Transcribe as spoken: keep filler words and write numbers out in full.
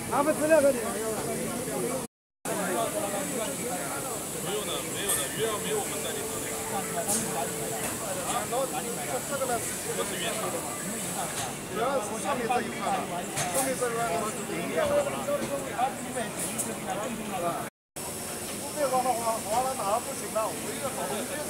拿份资料给你。 没有的，没有的，鱼要没有我们代理做的。啊，然后这个呢，不是原厂的，主要是上面这一块的，上面这一块的话是零件的了。这方的话，划了哪不行了？我一个好东西。